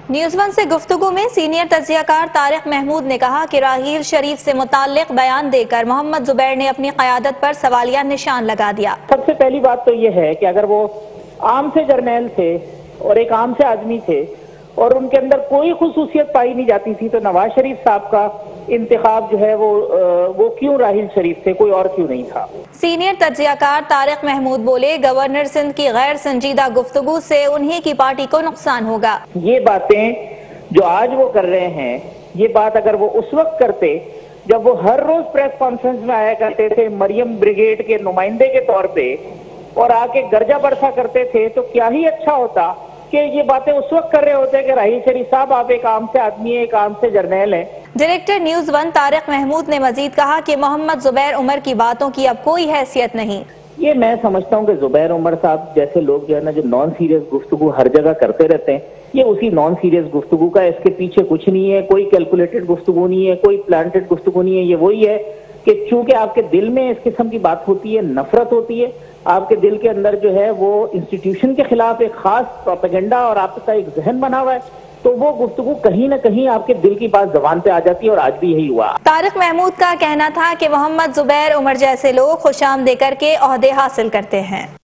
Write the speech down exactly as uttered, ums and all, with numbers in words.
News one سے گفتگو میں سینئر تجزیہ کار طارق محمود نے کہا کہ راحیل شریف سے متعلق بیان دے کر محمد زبیر نے اپنی قیادت پر سوالیہ نشان لگا دیا۔ سب سے پہلی بات تو یہ ہے کہ اگر وہ عام سے جرنیل تھے اور ایک عام سے آدمی تھے اور ان کے اندر کوئی خصوصیت پائی نہیں جاتی تھی تو نواز شریف صاحب کا انتخاب جو ہے وہ وہ کیوں راحیل شریف تھے، کوئی اور کیوں نہیں تھا۔ سینئر تجزیہ کار طارق محمود بولے گورنر سندھ کی غیر سنجیدہ گفتگو سے انہی کی پارٹی کو نقصان ہوگا۔ یہ باتیں جو آج وہ کر رہے ہیں، یہ بات اگر وہ اس وقت کرتے جب وہ ہر روز پریس کانفرنس میں آیا کرتے تھے مریم بریگیڈ کے نمائندے کے طور پہ اور آ کے گرجا برسا کرتے تھے تو کیا ہی اچھا ہوتا کہ یہ باتیں اس وقت کر رہے ہوتے کہ راحیل شریف صاحب آپ ایک عام سے آدمی ہیں، ایک عام سے جرنیل ہیں۔ Director news one Tariq Mahmood نے مزید کہا کہ محمد زبیر عمر کی باتوں کی اب کوئی حیثیت نہیں۔ یہ میں سمجھتا ہوں کہ زبیر عمر صاحب جیسے لوگ جو ہے نا جو نان سیریس گفتگو ہر جگہ کرتے رہتے ہیں، یہ اسی نان سیریس گفتگو کا، اس کے پیچھے کچھ نہیں ہے، کوئی کیلکولیٹڈ گفتگو نہیں ہے، کوئی پلانٹڈ گفتگو نہیں ہے۔ یہ وہی ہے کہ چونکہ آپ کے دل میں اس قسم کی بات ہوتی ہے، نفرت ہوتی ہے، آپ کے دل کے اندر جو ہے وہ انسٹیٹیوشن کے خلاف ایک خاص پروپیگنڈا اور آپ کا ایک ذہن بنا ہوا ہے، تو وہ گفتگو کہیں نہ کہیں آپ کے دل کی بات زبان پہ آ جاتی ہے اور آج بھی یہی ہوا۔ طارق محمود کا کہنا تھا کہ محمد زبیر عمر جیسے لوگ خوش آمدید کر کے عہدے حاصل کرتے ہیں۔